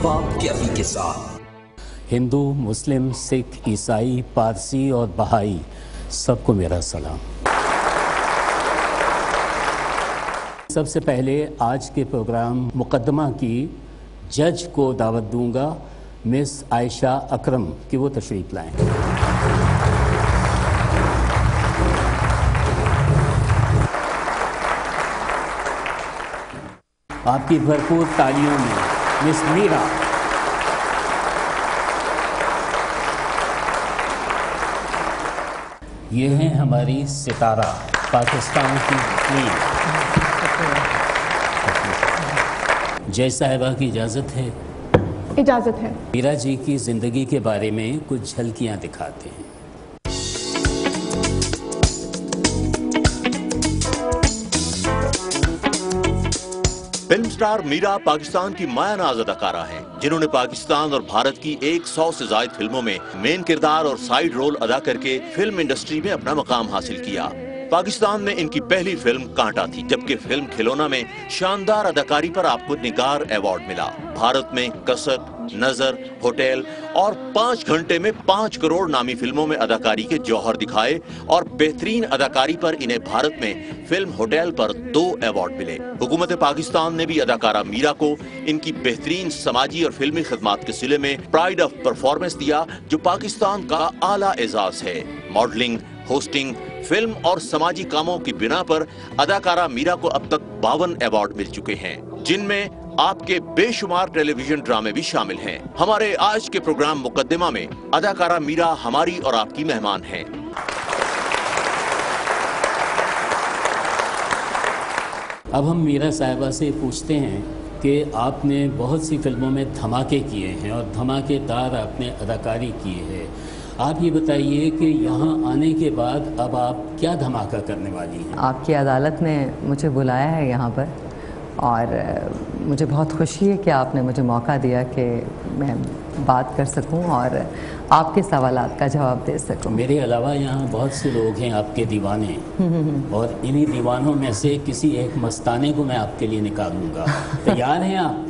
कैफी के साथ हिंदू, मुस्लिम, सिख, ईसाई, पारसी और बहाई सबको मेरा सलाम। सबसे पहले आज के प्रोग्राम मुकदमा की जज को दावत दूंगा, मिस आयशा अकरम कि वो तशरीफ लाएं। आपकी भरपूर तालियों में मिस मीरा। ये हैं हमारी सितारा, पाकिस्तान की क्वीन। जय साहिबा की इजाज़त है? इजाज़त है। मीरा जी की ज़िंदगी के बारे में कुछ झलकियाँ दिखाते हैं। फिल्म स्टार मीरा पाकिस्तान की मायानाज़ अदाकारा हैं, जिन्होंने पाकिस्तान और भारत की 100 से ज़ायद फिल्मों में मेन किरदार और साइड रोल अदा करके फिल्म इंडस्ट्री में अपना मकाम हासिल किया। पाकिस्तान में इनकी पहली फिल्म कांटा थी, जबकि फिल्म खिलौना में शानदार अदाकारी पर आपको निगार अवार्ड मिला। भारत में कसक, नजर, होटल और 5 घंटे में 5 करोड़ नामी फिल्मों में अदाकारी के जौहर दिखाए और बेहतरीन अदाकारी पर इन्हें भारत में फिल्म होटल पर 2 अवार्ड मिले। हुकूमत पाकिस्तान ने भी अदाकारा मीरा को इनकी बेहतरीन समाजी और फिल्मी खिदमात के सिले में प्राइड ऑफ परफॉर्मेंस दिया, जो पाकिस्तान का आला एजाज है। मॉडलिंग, होस्टिंग, फिल्म और समाजी कामों की बिना पर अदाकारा मीरा को अब तक 52 अवार्ड मिल चुके हैं, जिनमें आपके बेशुमार टेलीविजन ड्रामे भी शामिल हैं। हमारे आज के प्रोग्राम मुकद्दमा में अदाकारा मीरा हमारी और आपकी मेहमान हैं। अब हम मीरा साहिबा से पूछते हैं कि आपने बहुत सी फिल्मों में धमाके किए हैं और धमाकेदार आपने अदाकारी की है। आप ये बताइए कि यहाँ आने के बाद अब आप क्या धमाका करने वाली हैं? आपकी अदालत ने मुझे बुलाया है यहाँ पर और मुझे बहुत खुशी है कि आपने मुझे मौका दिया कि मैं बात कर सकूं और आपके सवालात का जवाब दे सकूं। मेरे अलावा यहाँ बहुत से लोग हैं आपके दीवाने, और इन्हीं दीवानों में से किसी एक मस्ताने को मैं आपके लिए निकालूंगा। तैयार हैं आप?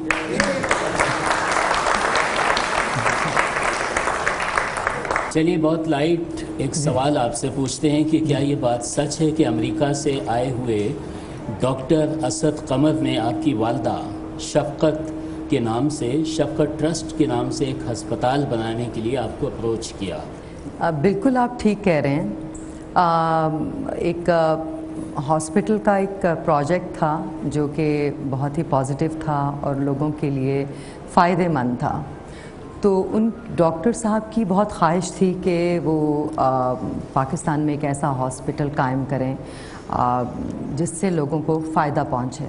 चलिए, बहुत लाइट एक सवाल आपसे पूछते हैं कि क्या ये बात सच है कि अमेरिका से आए हुए डॉक्टर असद कमर ने आपकी वालदा शफकत के नाम से, शफकत ट्रस्ट के नाम से एक अस्पताल बनाने के लिए आपको अप्रोच किया? बिल्कुल आप ठीक कह रहे हैं। एक हॉस्पिटल का एक प्रोजेक्ट था जो कि बहुत ही पॉजिटिव था और लोगों के लिए फ़ायदेमंद था। तो उन डॉक्टर साहब की बहुत ख्वाहिश थी कि वो पाकिस्तान में एक ऐसा हॉस्पिटल कायम करें जिससे लोगों को फ़ायदा पहुँचे,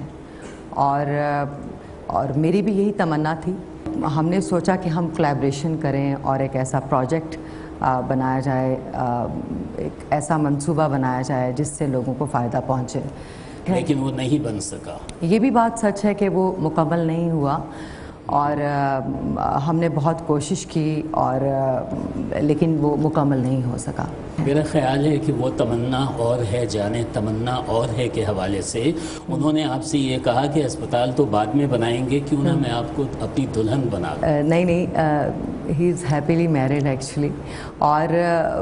और मेरी भी यही तमन्ना थी। हमने सोचा कि हम कोलैबोरेशन करें और एक ऐसा प्रोजेक्ट बनाया जाए, एक ऐसा मंसूबा बनाया जाए जिससे लोगों को फ़ायदा पहुँचे। लेकिन वो नहीं बन सका। ये भी बात सच है कि वो मुकम्मल नहीं हुआ और हमने बहुत कोशिश की और लेकिन वो मुकम्मल नहीं हो सका। मेरा ख्याल है कि वो तमन्ना और है जाने तमन्ना और है के हवाले से उन्होंने आपसे ये कहा कि अस्पताल तो बाद में बनाएंगे, क्यों ना मैं आपको अपनी दुल्हन बना दूं। नहीं, he is happily married actually, और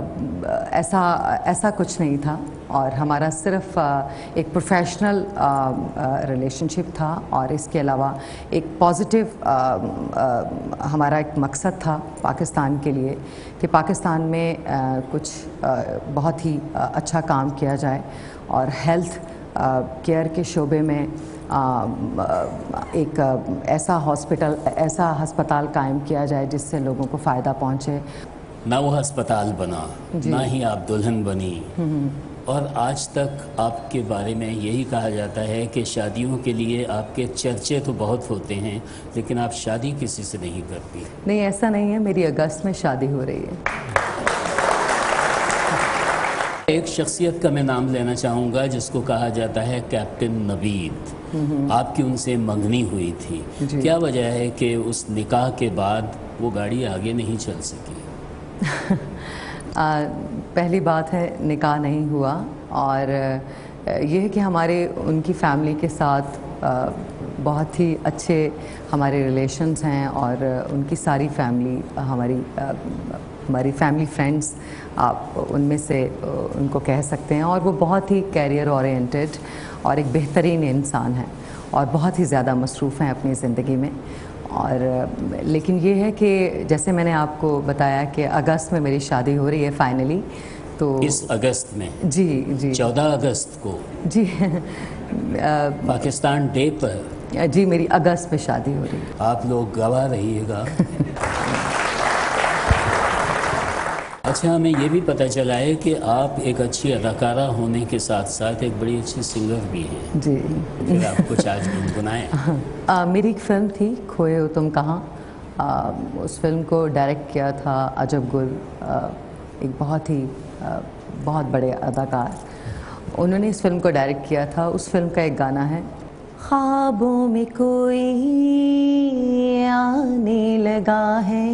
ऐसा कुछ नहीं था, और हमारा सिर्फ एक प्रोफेशनल रिलेशनशिप था, और इसके अलावा एक पॉजिटिव हमारा एक मकसद था पाकिस्तान के लिए कि पाकिस्तान में कुछ बहुत ही अच्छा काम किया जाए और हेल्थ केयर के शोबे में एक ऐसा अस्पताल कायम किया जाए जिससे लोगों को फ़ायदा पहुँचे। ना वो अस्पताल बना, ना ही आप दुल्हन बनी, और आज तक आपके बारे में यही कहा जाता है कि शादियों के लिए आपके चर्चे तो बहुत होते हैं, लेकिन आप शादी किसी से नहीं करती। नहीं, ऐसा नहीं है, मेरी अगस्त में शादी हो रही है। एक शख्सियत का मैं नाम लेना चाहूँगा जिसको कहा जाता है कैप्टन नवीद। आपकी उनसे मंगनी हुई थी, क्या वजह है कि उस निकाह के बाद वो गाड़ी आगे नहीं चल सकी? पहली बात है, निकाह नहीं हुआ, और ये है कि हमारे उनकी फैमिली के साथ बहुत ही अच्छे हमारे रिलेशंस हैं और उनकी सारी फैमिली हमारी फैमिली फ्रेंड्स आप उनमें से उनको कह सकते हैं, और वो बहुत ही कैरियर ओरिएंटेड और एक बेहतरीन इंसान है और बहुत ही ज़्यादा मसरूफ़ हैं अपनी ज़िंदगी में। और लेकिन ये है कि जैसे मैंने आपको बताया कि अगस्त में मेरी शादी हो रही है फाइनली, तो इस अगस्त में? जी जी 14 अगस्त को जी पाकिस्तान डे पर जी मेरी अगस्त में शादी हो रही है। आप लोग गवाह रहिएगा। अच्छा, हमें ये भी पता चला है कि आप एक अच्छी अदाकारा होने के साथ साथ एक बड़ी अच्छी सिंगर भी हैं। जी फिर आप कुछ आज गुनगुनाएं। मेरी एक फ़िल्म थी खोए हो तुम कहाँ, उस फिल्म को डायरेक्ट किया था अजब गुल, एक बहुत बड़े अदाकार, उन्होंने इस फिल्म को डायरेक्ट किया था। उस फिल्म का एक गाना है, ख्वाबों में कोई आने लगा है,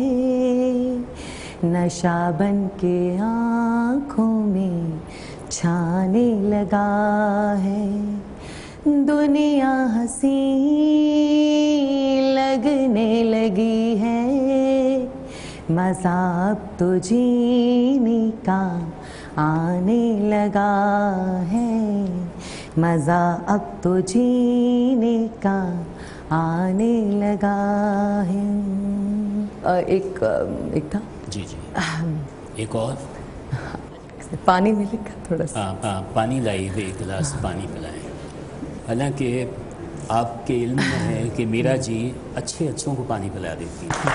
नशा बन के आँखों में छाने लगा है, दुनिया हंसी लगने लगी है, मज़ा अब तो जीने का आने लगा है, मज़ा अब तो जीने का आने लगा है। एक था जी जी, एक और पानी मिलेगा थोड़ा सा? हाँ, पानी लाइए, एक गिलास पानी पिलाएं। हालांकि आपके इल्म में है कि मीरा जी अच्छों को पानी पिला देती हैं।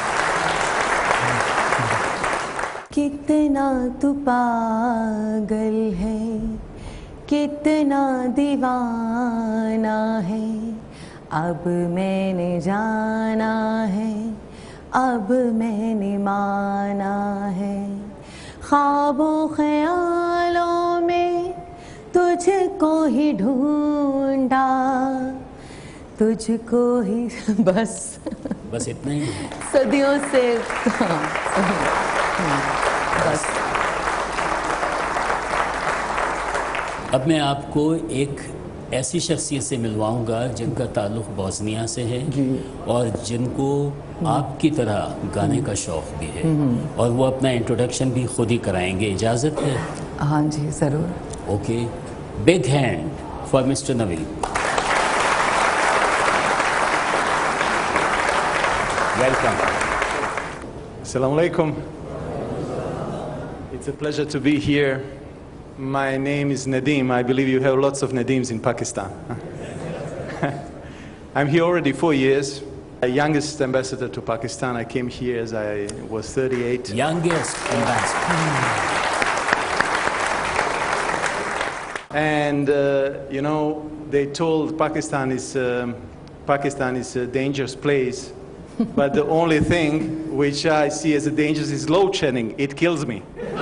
कितना तू पागल है, कितना दीवाना है, अब मैंने जाना है, अब मैंने माना है, ख्वाबों ख्यालों में तुझको ही ढूंढा, तुझको ही बस इतना ही है। सदियों से बस। अब मैं आपको एक ऐसी शख्सियत से मिलवाऊंगा जिनका ताल्लुक़ बोस्निया से है और जिनको आपकी तरह गाने का शौक़ भी है, और वो अपना इंट्रोडक्शन भी खुद ही कराएंगे। इजाज़त है? हाँ जी ज़रूर। Okay, big hand for mister Naveed. Welcome. Assalamu alaikum. It's a pleasure to be here. My name is Nadeem. I believe you have lots of Nadeems in Pakistan. I'm here already 4 years. The youngest ambassador to Pakistan. I came here as I was 38. Youngest ambassador. And you know, they told Pakistan is a dangerous place. But the only thing which I see as a dangerous is load shedding. It kills me.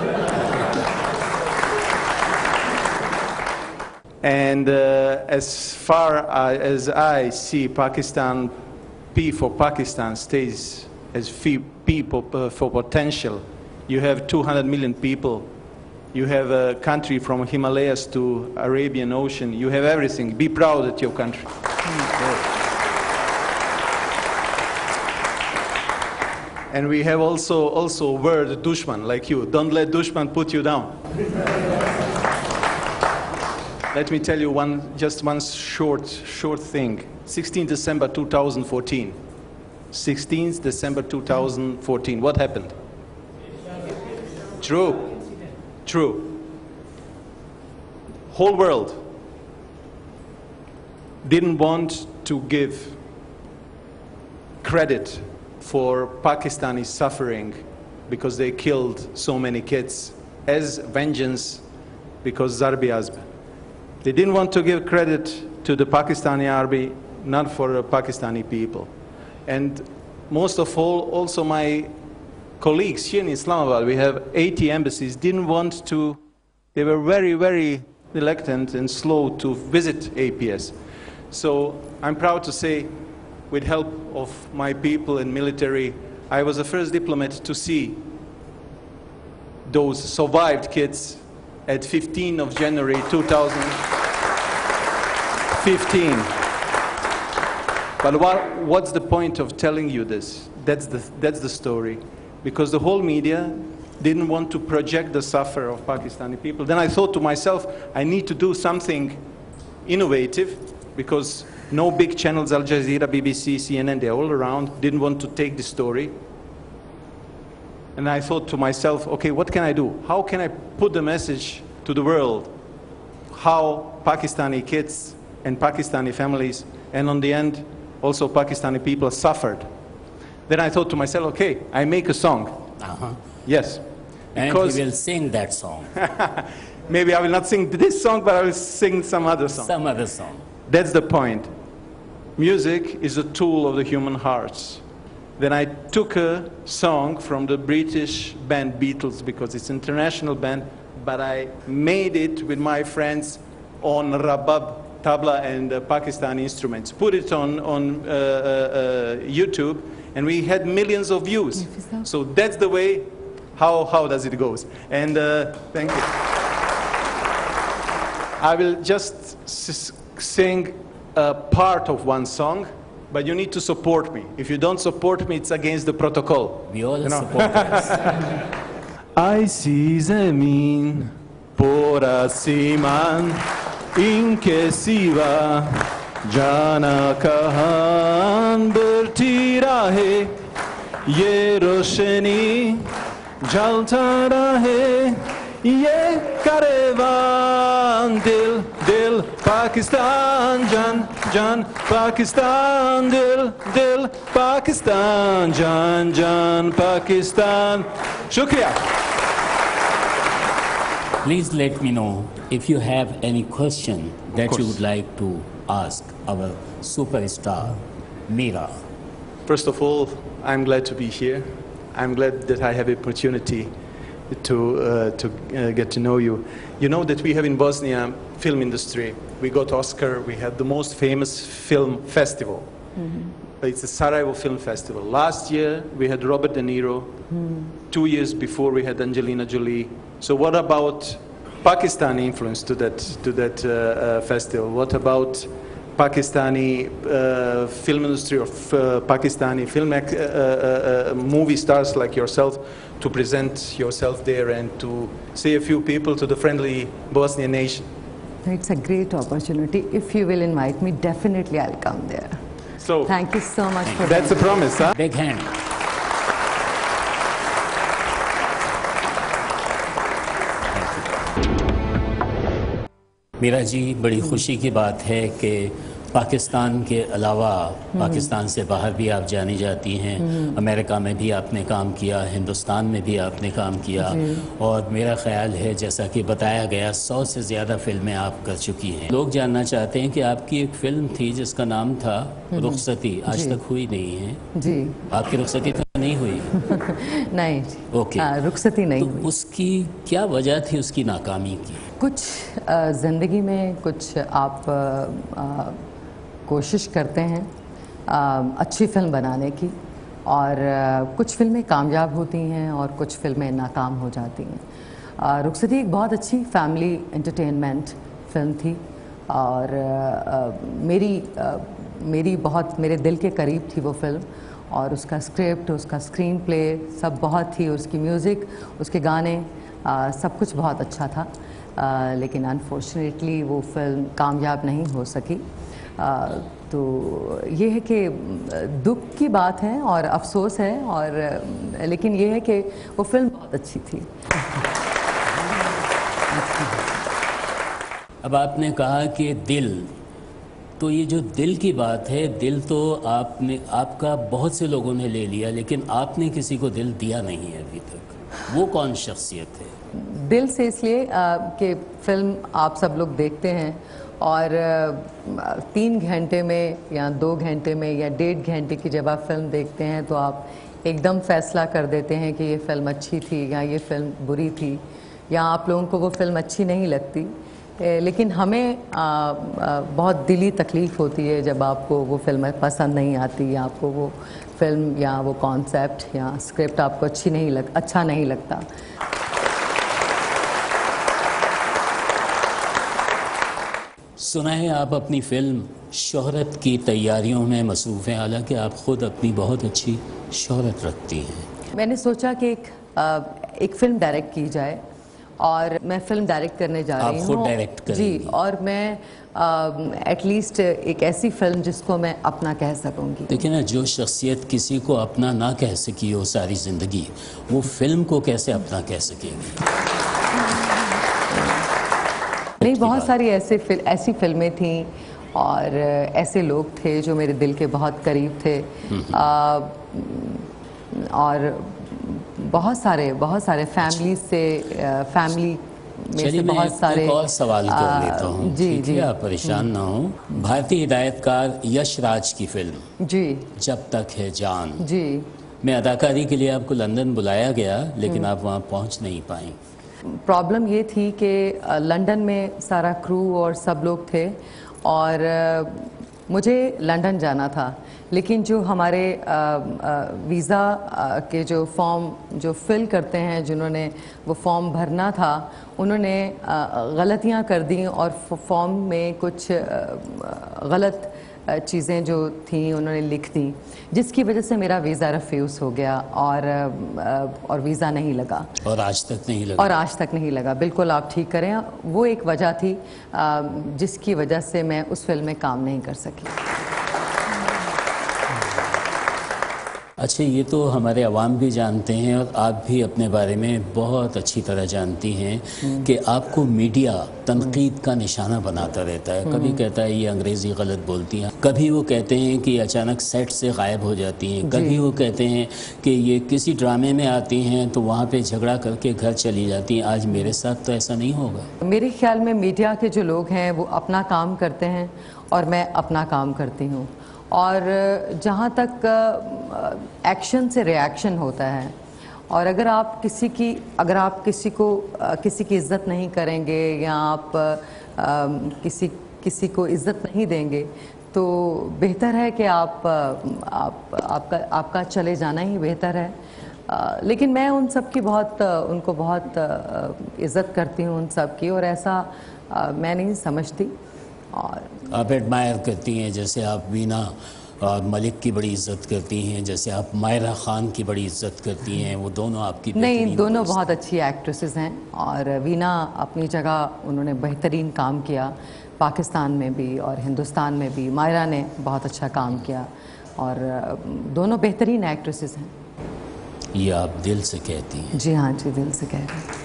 And as far as I see Pakistan, P for Pakistan stays as P for potential. You have 200 million people. You have a country from Himalayas to Arabian Ocean. You have everything. Be proud of your country. And we have also word dushman like you. Don't let dushman put you down. Let me tell you just one short thing. 16 December 2014. 16th December 2014. What happened? True. Whole world didn't want to give credit for Pakistani suffering because they killed so many kids as vengeance because Zarbi Azb. They didn't want to give credit to the Pakistani army, not for the Pakistani people. And most of all, also my colleagues here in Islamabad, we have 80 embassies, didn't want to, they were very, very reluctant and slow to visit APS. So I'm proud to say, with help of my people and military, I was the first diplomat to see those survived kids at 15 of January 2015. But what's the point of telling you this? That's the story. Because the whole media didn't want to project the suffer of Pakistani people. Then I thought to myself, I need to do something innovative, because no big channels, Al Jazeera, BBC, CNN, they're all around, didn't want to take the story. And I thought to myself, okay, what can I do? How can I put the message to the world how Pakistani kids and Pakistani families, and on the end, also Pakistani people suffered? Then I thought to myself, okay, I make a song. Yes. And he will sing that song. Maybe I will not sing this song, but I will sing some other song. Some other song. That's the point. Music is a tool of the human hearts. Then I took a song from the British band Beatles, because it's an international band, but I made it with my friends on rabab, tabla, and Pakistani instruments. Put it on YouTube, and we had millions of views. So that's the way, how does it goes. And thank you. I will just sing a part of one song, but you need to support me. If you don't support me, it's against the protocol. We all support us. ऐसी ज़मीन पूरा सीमान इनके सिवा जाना कहाँ बढ़ती रहे ये रोशनी जलता रहे ये करेवान दिल दिल पाकिस्तान जान जान पाकिस्तान दिल दिल पाकिस्तान जान जान पाकिस्तान शुक्रिया. Please let me know if you have any question that you would like to ask our superstar, Meera. First of all, I'm glad to be here. I'm glad that I have the opportunity to get to know you. You know that we have in Bosnia film industry. We got Oscar. We had the most famous film festival. It's the Sarajevo Film Festival. Last year we had Robert De Niro. 2 years before we had Angelina Jolie. So what about Pakistani influence to that festival? What about Pakistani film industry or Pakistani film movie stars like yourself to present yourself there and to say a few people to the friendly Bosnian nation? It's a great opportunity. If you will invite me, definitely I'll come there. So thank you so much for that's a promise, huh? Big hand. Meera ji, बड़ी खुशी की बात है कि पाकिस्तान के अलावा पाकिस्तान से बाहर भी आप जानी जाती हैं। अमेरिका में भी आपने काम किया, हिंदुस्तान में भी आपने काम किया, और मेरा ख्याल है जैसा कि बताया गया 100 से ज़्यादा फिल्में आप कर चुकी हैं। लोग जानना चाहते हैं कि आपकी एक फ़िल्म थी जिसका नाम था रुखसती, आज तक हुई नहीं है जी। आपकी रुखसती तो नहीं हुई? नहीं। ओके, रुखसती नहीं हुई। उसकी क्या वजह थी उसकी नाकामी की? कुछ ज़िंदगी में कुछ आप कोशिश करते हैं अच्छी फिल्म बनाने की, और कुछ फिल्में कामयाब होती हैं और कुछ फिल्में नाकाम हो जाती हैं। रुखसती एक बहुत अच्छी फैमिली एंटरटेनमेंट फिल्म थी, और मेरी बहुत मेरे दिल के करीब थी वो फिल्म, और उसका स्क्रिप्ट, उसका स्क्रीन प्ले सब बहुत ही, उसकी म्यूज़िक, उसके गाने सब कुछ बहुत अच्छा था। लेकिन अनफॉर्चुनेटली वो फिल्म कामयाब नहीं हो सकी। तो ये है कि दुख की बात है और अफसोस है, और लेकिन ये है कि वो फिल्म बहुत अच्छी थी। अब आपने कहा कि दिल, तो ये जो दिल की बात है, दिल तो आपका बहुत से लोगों ने ले लिया, लेकिन आपने किसी को दिल दिया नहीं है अभी तक। वो कौन शख्सियत है? दिल से इसलिए कि फिल्म आप सब लोग देखते हैं, और 3 घंटे में या 2 घंटे में या 1.5 घंटे की जब आप फिल्म देखते हैं तो आप एकदम फैसला कर देते हैं कि ये फिल्म अच्छी थी या ये फिल्म बुरी थी, या आप लोगों को वो फिल्म अच्छी नहीं लगती। लेकिन हमें बहुत दिली तकलीफ़ होती है जब आपको वो फिल्म पसंद नहीं आती, या आपको वो फिल्म या वो कॉन्सेप्ट या स्क्रिप्ट आपको अच्छा नहीं लगता। सुना है आप अपनी फिल्म शोहरत की तैयारियों में मसरूफ़ हैं, हालांकि आप ख़ुद अपनी बहुत अच्छी शोहरत रखती हैं। मैंने सोचा कि एक फ़िल्म डायरेक्ट की जाए और मैं फ़िल्म डायरेक्ट करने जा रही हूँ। आप खुद डायरेक्ट करेंगी? जी, और मैं एटलीस्ट एक ऐसी फ़िल्म जिसको मैं अपना कह सकूँगी। देखिए ना, जो शख्सियत किसी को अपना ना कह सकी हो सारी ज़िंदगी, वो फिल्म को कैसे अपना कह सकेगी? नहीं, बहुत सारी ऐसी फ़िल्में थीं और ऐसे लोग थे जो मेरे दिल के बहुत करीब थे। और बहुत सारे फैमिली में से बहुत सारे। एक और सवाल कर लेता हूँ। जी जी, आप परेशान ना हो। भारतीय हिदायतकार यश राज की फिल्म जी, जब तक है जान, जी, में अदाकारी के लिए आपको लंदन बुलाया गया, लेकिन आप वहाँ पहुँच नहीं पाई। प्रॉब्लम ये थी कि लंदन में सारा क्रू और सब लोग थे और मुझे लंदन जाना था, लेकिन जो हमारे वीज़ा के जो फॉर्म जो फिल करते हैं, जिन्होंने वो फॉर्म भरना था, उन्होंने गलतियां कर दी और फॉर्म में कुछ गलत चीज़ें जो थी उन्होंने लिख दी, जिसकी वजह से मेरा वीज़ा रिफ्यूज़ हो गया और वीज़ा नहीं लगा। और आज तक नहीं लगा? और आज तक नहीं लगा, बिल्कुल आप ठीक करें। वो एक वजह थी जिसकी वजह से मैं उस फिल्म में काम नहीं कर सकी। अच्छा, ये तो हमारे अवाम भी जानते हैं और आप भी अपने बारे में बहुत अच्छी तरह जानती हैं कि आपको मीडिया तनकीद का निशाना बनाता रहता है। कभी कहता है ये अंग्रेज़ी गलत बोलती हैं, कभी वो कहते हैं कि अचानक सेट से गायब हो जाती हैं, कभी वो कहते हैं कि ये किसी ड्रामे में आती हैं तो वहाँ पे झगड़ा करके घर चली जाती हैं। आज मेरे साथ तो ऐसा नहीं होगा। मेरे ख्याल में मीडिया के जो लोग हैं वो अपना काम करते हैं और मैं अपना काम करती हूँ, और जहाँ तक एक्शन से रिएक्शन होता है, और अगर आप किसी की इज़्ज़त नहीं करेंगे या आप किसी को इज़्ज़त नहीं देंगे तो बेहतर है कि आपका चले जाना ही बेहतर है। लेकिन मैं उन सब की उनको बहुत इज़्ज़त करती हूँ, उन सब की, और ऐसा मैं नहीं समझती। और आप एडमायर करती हैं, जैसे आप वीना मलिक की बड़ी इज्जत करती हैं, जैसे आप मायरा खान की बड़ी इज्जत करती हैं, वो दोनों आपकी? नहीं, दोनों बहुत अच्छी एक्ट्रेसेस हैं और वीना अपनी जगह उन्होंने बेहतरीन काम किया, पाकिस्तान में भी और हिंदुस्तान में भी। मायरा ने बहुत अच्छा काम किया और दोनों बेहतरीन एक्ट्रेसेस हैं। ये आप दिल से कहती हैं? जी हाँ जी, दिल से कह रही हूँ।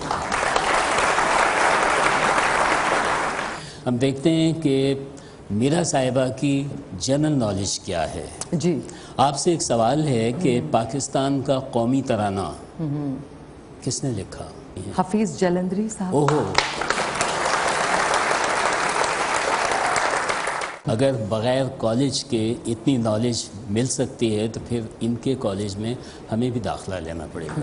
हम देखते हैं कि मीरा साहिबा की जनरल नॉलेज क्या है। जी, आपसे एक सवाल है कि पाकिस्तान का कौमी तराना किसने लिखा? हफीज़ जलंधरी साहब। ओहो, अगर बग़ैर कॉलेज के इतनी नॉलेज मिल सकती है तो फिर इनके कॉलेज में हमें भी दाखिला लेना पड़ेगा।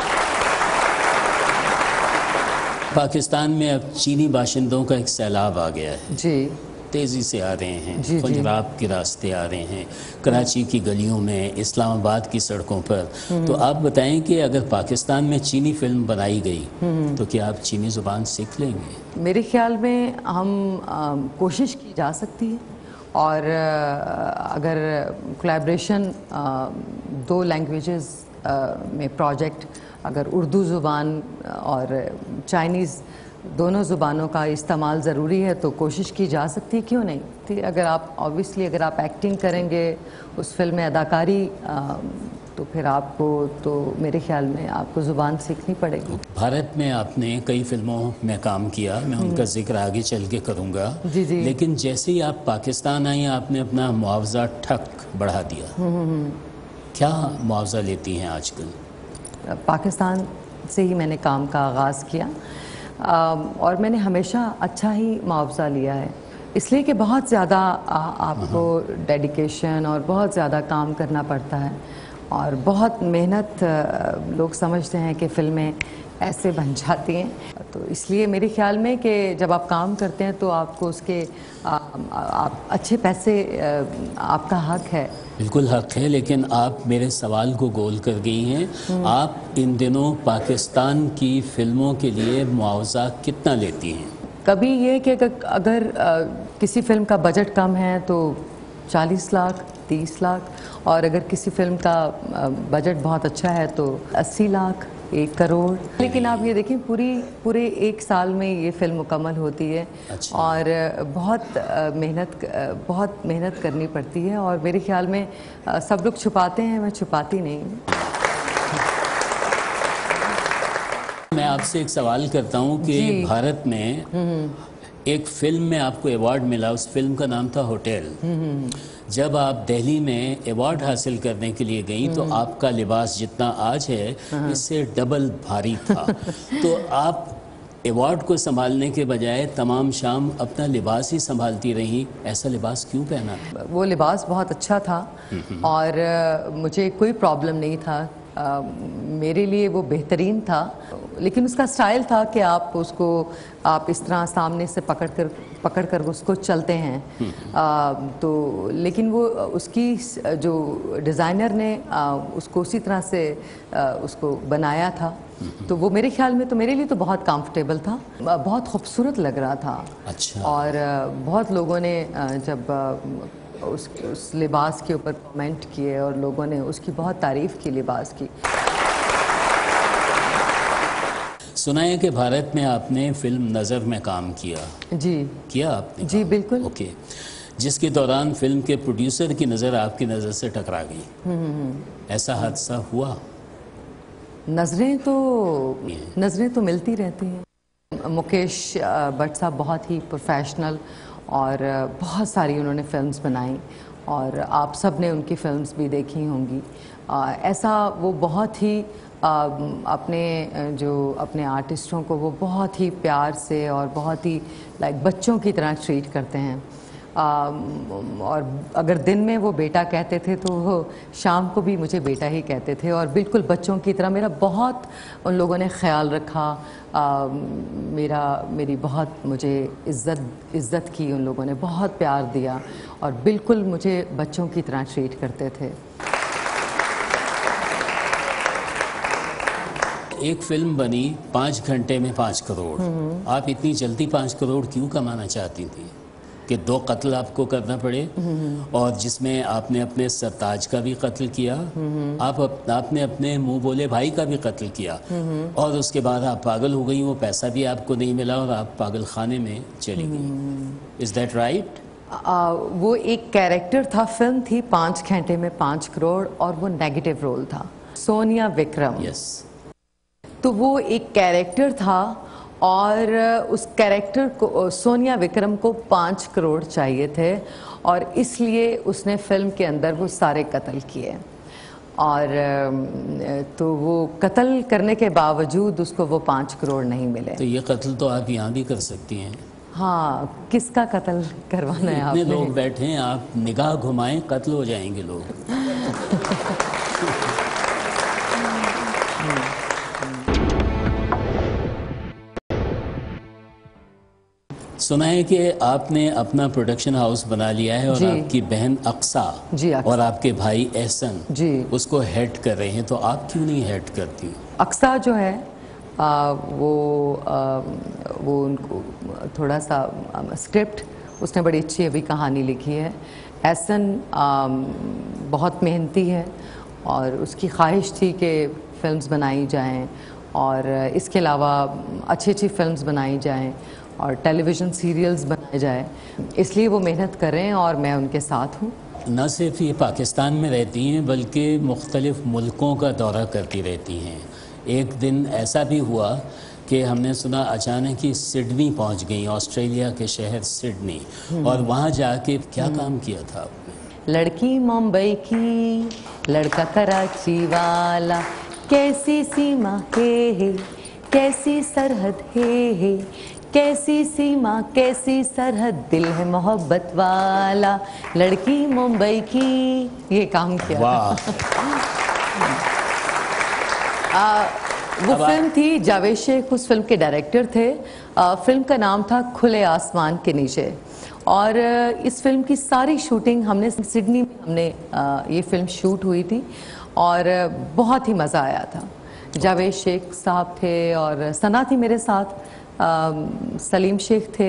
पाकिस्तान में अब चीनी बाशिंदों का एक सैलाब आ गया है। जी, तेज़ी से आ रहे हैं, जी, पंजाब के रास्ते आ रहे हैं, कराची की गलियों में, इस्लामाबाद की सड़कों पर। तो आप बताएं कि अगर पाकिस्तान में चीनी फिल्म बनाई गई तो क्या आप चीनी ज़ुबान सीख लेंगे? मेरे ख्याल में हम कोशिश की जा सकती है, और अगर कोलैबोरेशन 2 लैंग्वेजेस में प्रोजेक्ट, अगर उर्दू ज़ुबान और चाइनीज़ दोनों ज़ुबानों का इस्तेमाल ज़रूरी है तो कोशिश की जा सकती है, क्यों नहीं। तो अगर आप एक्टिंग करेंगे उस फिल्म में, अदाकारी, तो फिर आपको तो मेरे ख्याल में आपको ज़ुबान सीखनी पड़ेगी। भारत में आपने कई फिल्मों में काम किया, मैं उनका जिक्र आगे चल के करूँगा। जी जी। लेकिन जैसे ही आप पाकिस्तान आई आपने अपना मुआवजा ठक बढ़ा दिया। क्या मुआवजा लेती हैं आजकल? पाकिस्तान से ही मैंने काम का आगाज़ किया और मैंने हमेशा अच्छा ही मुआवजा लिया है, इसलिए कि बहुत ज़्यादा आपको डेडिकेशन और बहुत ज़्यादा काम करना पड़ता है और बहुत मेहनत। लोग समझते हैं कि फ़िल्में ऐसे बन जाती हैं, तो इसलिए मेरे ख्याल में कि जब आप काम करते हैं तो आपको उसके आप अच्छे पैसे, आपका हक है। बिल्कुल हक है, लेकिन आप मेरे सवाल को गोल कर गई हैं। आप इन दिनों पाकिस्तान की फ़िल्मों के लिए मुआवजा कितना लेती हैं? कभी ये कि अगर किसी फिल्म का बजट कम है तो 40 लाख 30 लाख, और अगर किसी फिल्म का बजट बहुत अच्छा है तो 80 लाख 1 करोड़। लेकिन आप ये देखें पूरे 1 साल में ये फिल्म मुकम्मल होती है। अच्छा। और बहुत मेहनत करनी पड़ती है, और मेरे ख्याल में सब लोग छुपाते हैं, मैं छुपाती नहीं हूँ। मैं आपसे एक सवाल करता हूँ कि भारत में एक फिल्म में आपको अवार्ड मिला, उस फिल्म का नाम था होटल। जब आप दिल्ली में अवार्ड हासिल करने के लिए गई तो आपका लिबास जितना आज है इससे डबल भारी था। तो आप अवार्ड को संभालने के बजाय तमाम शाम अपना लिबास ही संभालती रही, ऐसा लिबास क्यों पहना? वो लिबास बहुत अच्छा था और मुझे कोई प्रॉब्लम नहीं था। मेरे लिए वो बेहतरीन था, लेकिन उसका स्टाइल था कि आप इस तरह सामने से पकड़ कर उसको चलते हैं। तो लेकिन वो उसकी जो डिज़ाइनर ने उसको उसी तरह से उसको बनाया था, तो वो मेरे ख्याल में तो मेरे लिए तो बहुत कंफर्टेबल था, बहुत खूबसूरत लग रहा था। अच्छा। और बहुत लोगों ने जब उस लिबास के ऊपर कमेंट किए और लोगों ने उसकी बहुत तारीफ़ की लिबास की। सुना है कि भारत में आपने फिल्म नज़र में काम किया। जी किया आपने? जी बिल्कुल। ओके। जिसके दौरान फिल्म के प्रोड्यूसर की नज़र आपकी नज़र से टकरा गई, ऐसा हादसा हुआ? नज़रें तो मिलती रहती हैं। मुकेश भट्ट साहब बहुत ही प्रोफेशनल और बहुत सारी उन्होंने फिल्म्स बनाई, और आप सब ने उनकी फिल्म्स भी देखी होंगी। ऐसा वो बहुत ही अपने आर्टिस्टों को वो बहुत ही प्यार से और बहुत ही लाइक बच्चों की तरह ट्रीट करते हैं। और अगर दिन में वो बेटा कहते थे तो वो शाम को भी मुझे बेटा ही कहते थे, और बिल्कुल बच्चों की तरह मेरा बहुत उन लोगों ने ख्याल रखा। मेरी बहुत मुझे इज़्ज़त की उन लोगों ने, बहुत प्यार दिया और बिल्कुल मुझे बच्चों की तरह ट्रीट करते थे। एक फिल्म बनी 5 घंटे में 5 करोड़। आप इतनी जल्दी 5 करोड़ क्यों कमाना चाहती थी कि 2 कत्ल आपको करना पड़े, और जिसमें आपने अपने सरताज का भी कत्ल किया, आपने अपने मुंह बोले भाई का भी कत्ल किया, और उसके बाद आप पागल हो गई, वो पैसा भी आपको नहीं मिला और आप पागल खाने में चली गई। Is that right? वो एक कैरेक्टर था, फिल्म थी 5 घंटे में 5 करोड़, और वो नेगेटिव रोल था, सोनिया विक्रम। यस। तो वो एक कैरेक्टर था, और उस कैरेक्टर को सोनिया विक्रम को 5 करोड़ चाहिए थे, और इसलिए उसने फिल्म के अंदर वो सारे कत्ल किए। और तो वो कत्ल करने के बावजूद उसको वो 5 करोड़ नहीं मिले। तो ये कत्ल तो आप यहाँ भी कर सकती हैं। हाँ, किसका कत्ल करवाना है आपने? इतने लोग बैठे हैं, आप निगाह घुमाएं कत्ल हो जाएंगे लोग। सुना है कि आपने अपना प्रोडक्शन हाउस बना लिया है, और आपकी बहन अक्सा और आपके भाई एहसन उसको हेड कर रहे हैं, तो आप क्यों नहीं हेड करती? अक्सा जो है वो उनको थोड़ा सा स्क्रिप्ट, उसने बड़ी अच्छी अभी कहानी लिखी है। एहसन बहुत मेहनती है, और उसकी ख्वाहिश थी कि फ़िल्म्स बनाई जाएं, और इसके अलावा अच्छी फ़िल्म्स बनाई जाएं और टेलीविज़न सीरियल्स बनाए जाए, इसलिए वो मेहनत कर रहे हैं और मैं उनके साथ हूँ। न सिर्फ ये पाकिस्तान में रहती हैं बल्कि मुख्तलिफ़ मुल्कों का दौरा करती रहती हैं। एक दिन ऐसा भी हुआ कि हमने सुना अचानक ही सिडनी पहुँच गई, ऑस्ट्रेलिया के शहर सिडनी, और वहाँ जाके क्या काम किया था आपने? लड़की मुंबई की, लड़का कराची वाला, कैसी सीमा है कैसी सरहद है, कैसी सीमा कैसी सरहद, दिल है मोहब्बत वाला, लड़की मुंबई की, ये काम किया। वाह। वो फिल्म थी, जावेद शेख उस फिल्म के डायरेक्टर थे। फिल्म का नाम था खुले आसमान के नीचे, और इस फिल्म की सारी शूटिंग हमने सिडनी में हमने ये फिल्म शूट हुई थी, और बहुत ही मज़ा आया था। जावेद शेख साहब थे और सना थी मेरे साथ, सलीम शेख थे।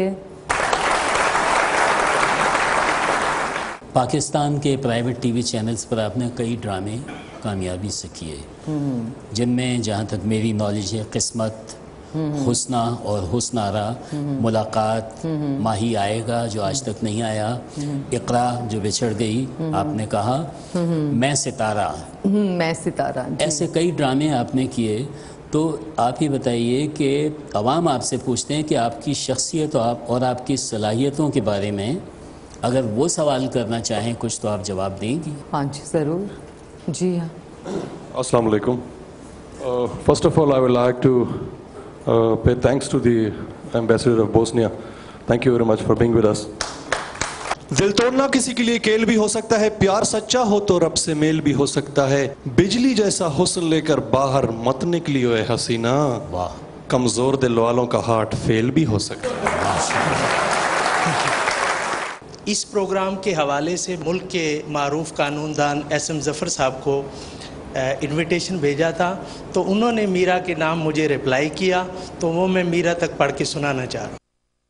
पाकिस्तान के प्राइवेट टीवी चैनल्स पर आपने कई ड्रामे कामयाबी से किए, जिनमें जहाँ तक मेरी नॉलेज है किस्मत, हुस्ना और हुस्नारा, मुलाकात, माही आएगा जो आज तक नहीं आया, इकरा जो बिछड़ गई, आपने कहा मैं सितारा, मैं सितारा, ऐसे कई ड्रामे आपने किए। तो आप ही बताइए कि अवाम आपसे पूछते हैं कि आपकी शख्सियत और आपकी सलाहियतों के बारे में अगर वो सवाल करना चाहें कुछ तो आप जवाब देंगी? हाँ जी ज़रूर, जी हाँ। Assalamu alaikum. First of all, I would like to pay thanks to the ambassador of Bosnia. Thank you very much for being with us. दिल तोड़ना किसी के लिए खेल भी हो सकता है, प्यार सच्चा हो तो रब से मेल भी हो सकता है, बिजली जैसा हुस्न लेकर बाहर मत निकली ओए हसीना, वाह, कमजोर दिल वालों का हार्ट फेल भी हो सकता है। इस प्रोग्राम के हवाले से मुल्क के मारूफ कानूनदान SM ज़फ़र साहब को इनविटेशन भेजा था, तो उन्होंने मीरा के नाम मुझे रिप्लाई किया, तो वो मैं मीरा तक पढ़ के सुनाना चाह रहा हूँ।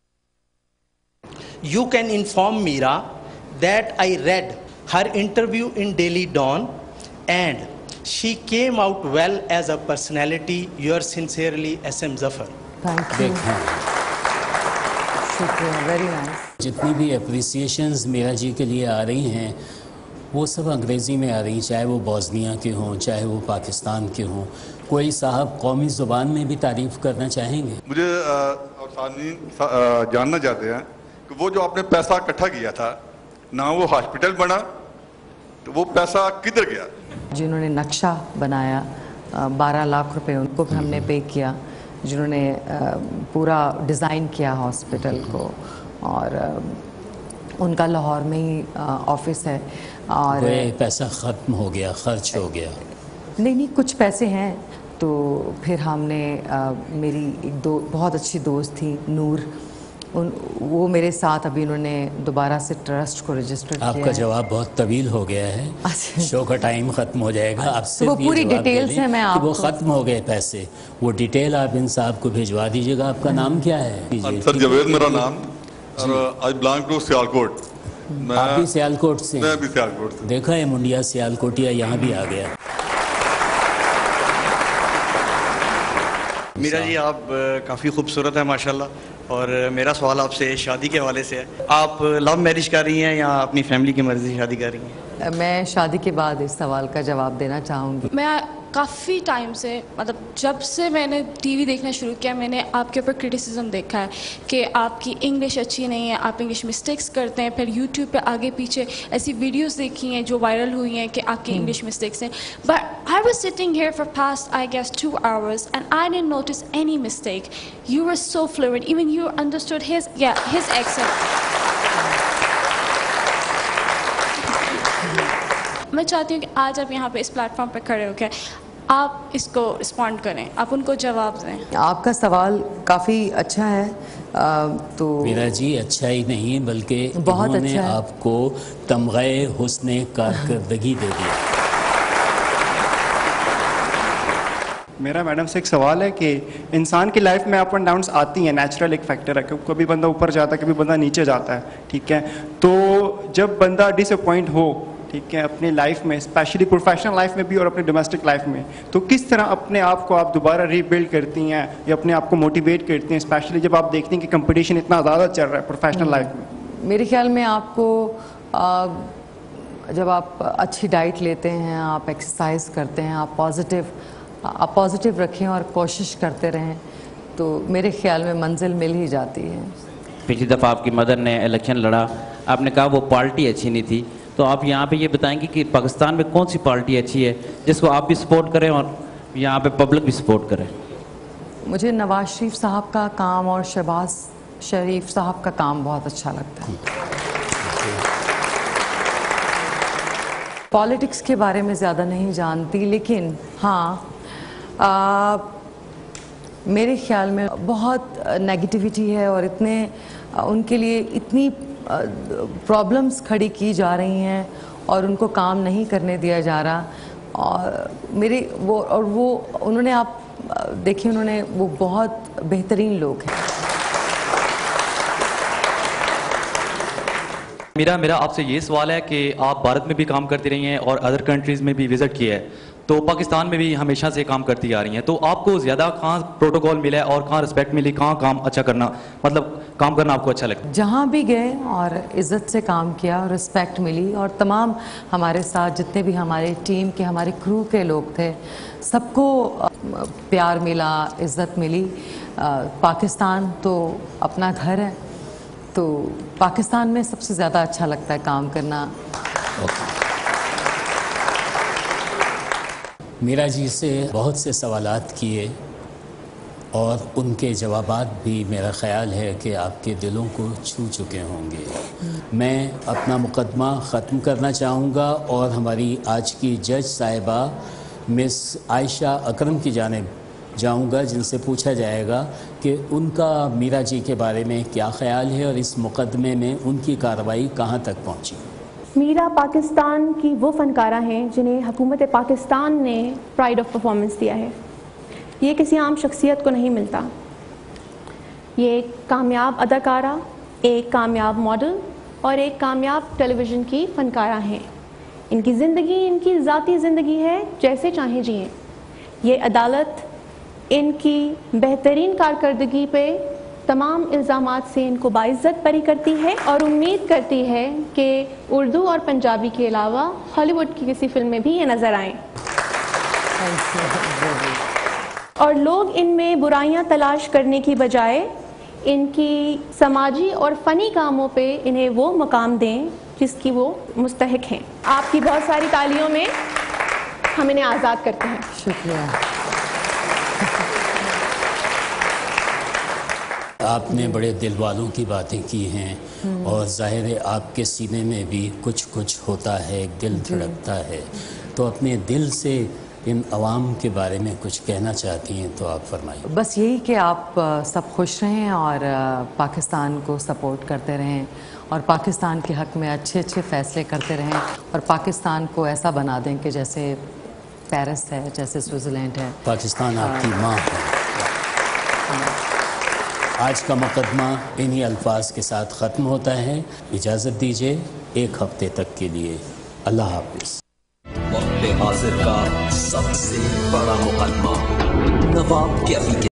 You can inform Meera that I read her interview in Daily Dawn and she came out well as a personality. Yours sincerely, SM Zafar. Thank you, शुक्रिया, वेरी नाइस। जितनी भी अप्रिसिएशंस मीरा जी के लिए आ रही हैं वो सब अंग्रेज़ी में आ रही, चाहे वो बोस्निया के हों, चाहे वो पाकिस्तान के हों। कोई साहब कौमी ज़ुबान में भी तारीफ़ करना चाहेंगे? मुझे और सामने जानना चाहते हैं कि वो जो आपने पैसा इकट्ठा किया था ना, वो हॉस्पिटल बना, तो वो पैसा किधर गया? जिन्होंने नक्शा बनाया 12 लाख रुपए उनको भी हमने पे किया, जिन्होंने पूरा डिज़ाइन किया हॉस्पिटल को, और उनका लाहौर में ही ऑफिस है। और पैसा ख़त्म हो गया, खर्च हो गया? नहीं, कुछ पैसे हैं। तो फिर हमने मेरी एक बहुत अच्छी दोस्त थी नूर, वो मेरे साथ अभी उन्होंने दोबारा से ट्रस्ट को रजिस्टर किया। आपका जवाब बहुत तवील हो गया है, शो का टाइम खत्म हो जाएगा। आप सिर्फ वो पूरी डिटेल्स है, मैं आपको वो खत्म हो गए पैसे, वो डिटेल आप इन साहब को भिजवा दीजिएगा। आपका नाम क्या है? सर जवेद मेरा नाम, और आई बिलोंग टू सियालकोट। आप भी सियालकोट से? मैं भी सियालकोट से। देखा है मुंडिया सियालकोटिया यहाँ भी आ गया। मीरा जी आप काफ़ी खूबसूरत है माशाल्लाह, और मेरा सवाल आपसे शादी के हवाले से है। आप लव मैरिज कर रही हैं या अपनी फैमिली की मर्ज़ी से शादी कर रही हैं? मैं शादी के बाद इस सवाल का जवाब देना चाहूँगी। मैं काफ़ी टाइम से, मतलब जब से मैंने टीवी देखना शुरू किया, मैंने आपके ऊपर क्रिटिसिज्म देखा है कि आपकी इंग्लिश अच्छी नहीं है, आप इंग्लिश मिस्टेक्स करते हैं। फिर यूट्यूब पे आगे पीछे ऐसी वीडियोस देखी हैं जो वायरल हुई हैं कि आपकी इंग्लिश मिस्टेक्स हैं। But I was sitting here for past I guess 2 hours and I didn't notice any mistake. You were so fluent, even you understood his accent. मैं चाहती हूँ कि आज आप यहाँ पे इस प्लेटफॉर्म पे खड़े होकर आप इसको रिस्पॉन्ड करें, आप उनको जवाब दें। आपका सवाल काफ़ी अच्छा है। तो मीरा जी अच्छा ही नहीं बल्कि बहुत अच्छा है। आपको तमग़े हुस्ने कारकर्दगी दे दिया। मेरा मैडम से एक सवाल है कि इंसान की लाइफ में अप एंड डाउन्स आती हैं, नेचुरल एक फैक्टर है, कभी बंदा ऊपर जाता है, कभी बंदा नीचे जाता है, ठीक है। तो जब बंदा डिसअपॉइंट हो, ठीक है, अपनी लाइफ में, स्पेशली प्रोफेशनल लाइफ में भी और अपनी डोमेस्टिक लाइफ में, तो किस तरह अपने आप को आप दोबारा रीबिल्ड करती हैं या अपने आप को मोटिवेट करती हैं, स्पेशली जब आप देखती हैं कि कंपटीशन इतना ज़्यादा चल रहा है प्रोफेशनल लाइफ में? मेरे ख्याल में आपको जब आप अच्छी डाइट लेते हैं, आप एक्सरसाइज करते हैं, आप पॉजिटिव रखें और कोशिश करते रहें, तो मेरे ख्याल में मंजिल मिल ही जाती है। पिछली दफ़ा आपकी मदर ने इलेक्शन लड़ा, आपने कहा वो पार्टी अच्छी नहीं थी, तो आप यहाँ पे ये बताएंगे कि पाकिस्तान में कौन सी पार्टी अच्छी है जिसको आप भी सपोर्ट करें और यहाँ पे पब्लिक भी सपोर्ट करे? मुझे नवाज शरीफ साहब का काम और शहबाज शरीफ साहब का काम बहुत अच्छा लगता है। पॉलिटिक्स के बारे में ज़्यादा नहीं जानती, लेकिन हाँ मेरे ख्याल में बहुत नेगेटिविटी है और उनके लिए इतनी प्रॉब्लम्स खड़ी की जा रही हैं और उनको काम नहीं करने दिया जा रहा। और वो उन्होंने, आप देखिए, वो बहुत बेहतरीन लोग हैं। मेरा आपसे ये सवाल है कि आप भारत में भी काम करती रही हैं और अदर कंट्रीज़ में भी विज़िट किया है, तो पाकिस्तान में भी हमेशा से काम करती आ रही हैं, तो आपको ज़्यादा कहाँ प्रोटोकॉल मिला है और कहाँ रिस्पेक्ट मिली, कहाँ काम अच्छा करना, मतलब काम करना आपको अच्छा लगता है? जहाँ भी गए और इज़्ज़त से काम किया और रिस्पेक्ट मिली, और तमाम हमारे साथ जितने भी हमारे टीम के हमारे क्रू के लोग थे सबको प्यार मिला, इज़्ज़त मिली। पाकिस्तान तो अपना घर है, तो पाकिस्तान में सबसे ज़्यादा अच्छा लगता है काम करना। मीरा जी से बहुत से सवालात किए और उनके जवाबात भी मेरा ख़याल है कि आपके दिलों को छू चुके होंगे। मैं अपना मुकदमा ख़त्म करना चाहूँगा और हमारी आज की जज साहिबा मिस आयशा अकरम की जानिब जाऊंगा, जिनसे पूछा जाएगा कि उनका मीरा जी के बारे में क्या ख्याल है और इस मुकदमे में उनकी कार्रवाई कहां तक पहुंची। मीरा पाकिस्तान की वो फ़नकारा हैं जिन्हें हुकूमत पाकिस्तान ने प्राइड ऑफ परफॉर्मेंस दिया है। ये किसी आम शख्सियत को नहीं मिलता। ये एक कामयाब अदाकारा, एक कामयाब मॉडल और एक कामयाब टेलीविज़न की फ़नकारा हैं। इनकी ज़िंदगी इनकी ज़ाती ज़िंदगी है, जैसे चाहें जिएँ। ये अदालत इनकी बेहतरीन कारकर्दगी पे तमाम इल्ज़ामात से इनको बाइज़्ज़त बरी करती है और उम्मीद करती है कि उर्दू और पंजाबी के अलावा हॉलीवुड की किसी फिल्म में भी ये नज़र आएँ और लोग इनमें बुराइयां तलाश करने की बजाय इनकी समाजी और फ़नी कामों पे इन्हें वो मकाम दें जिसकी वो मुस्तहिक हैं। आपकी बहुत सारी तालियों में हम इन्हें आज़ाद करते हैं। शुक्रिया। आपने बड़े दिल वालों की बातें की हैं और जाहिर है आपके सीने में भी कुछ कुछ होता है, दिल धड़कता है, तो अपने दिल से इन अवाम के बारे में कुछ कहना चाहती हैं तो आप फरमाइए। बस यही कि आप सब खुश रहें और पाकिस्तान को सपोर्ट करते रहें और पाकिस्तान के हक़ में अच्छे अच्छे फ़ैसले करते रहें और पाकिस्तान को ऐसा बना दें कि जैसे पेरिस है, जैसे स्विट्ज़रलैंड है। पाकिस्तान आपकी माँ है। आज का मुकदमा इन्हीं अल्फाज के साथ ख़त्म होता है। इजाज़त दीजिए एक हफ्ते तक के लिए। अल्लाह हाफ़िज़। वक्त हाज़िर का सबसे बड़ा मुकदमा नवाब कैफी के